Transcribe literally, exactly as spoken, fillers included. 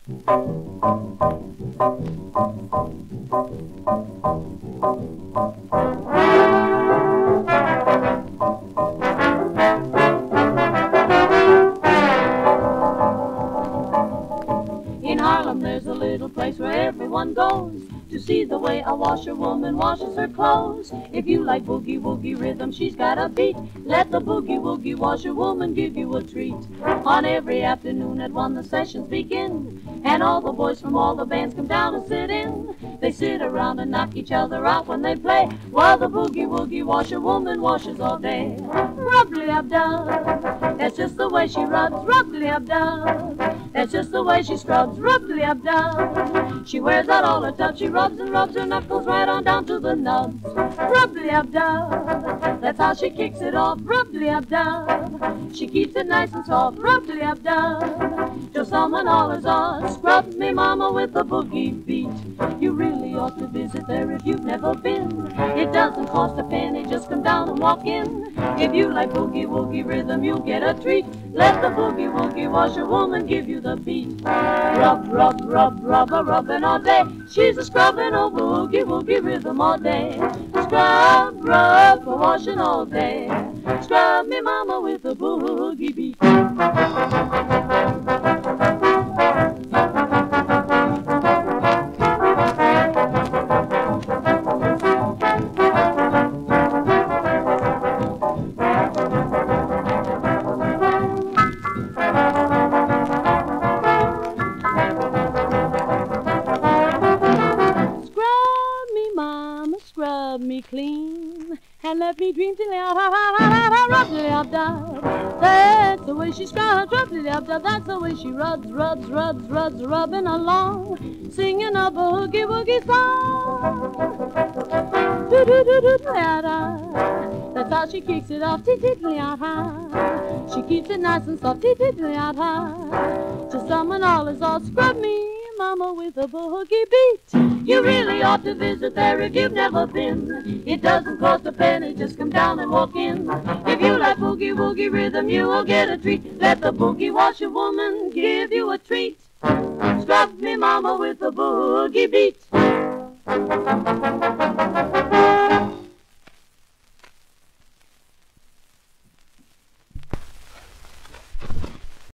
In Harlem there's a little place where everyone goes to see the way a washerwoman washes her clothes. If you like boogie woogie rhythm, she's got a beat. Let the boogie woogie washerwoman give you a treat. On every afternoon at one the sessions begin, and all the boys from all the bands come down and sit in. They sit around and knock each other out when they play, while the boogie woogie washerwoman washes all day. Rub-a-dub-dub, that's just the way she rubs. Rub-a-dub-dub, that's just the way she scrubs. Rub-a-dub-dub, she wears out all her tubs. She rubs and rubs her knuckles right on down to the nubs. Rub-a-dub-dub, that's how she kicks it off. Rub-a-dub-dub, she keeps it nice and soft. Rub-a-dub-dub, till someone hollers on, scrub me mama with the boogie beat. You really ought to visit there if you've never been. It doesn't cost a penny, just come down and walk in. If you like boogie woogie rhythm, you'll get a treat. Let the boogie woogie washerwoman give you the beat. Rub, rub, rub, rub, a rubbing all day. She's a scrubbing over boogie woogie rhythm all day. Scrub, rub, for washing all day. Scrub me mama with the boogie beat. Scrub me clean and let me dream till out. That's the way she scrubs. That's the way she rubs, rubs, rubs, rubs, rubbing along, singing a boogie woogie song. That's how she kicks it off. She keeps it nice and soft. Till someone always all scrub me mama with a boogie beat. You really ought to visit there if you've never been. It doesn't cost a penny, just come down and walk in. If you like boogie woogie rhythm, you will get a treat. Let the boogie washerwoman give you a treat. Scrub me mama with a boogie beat.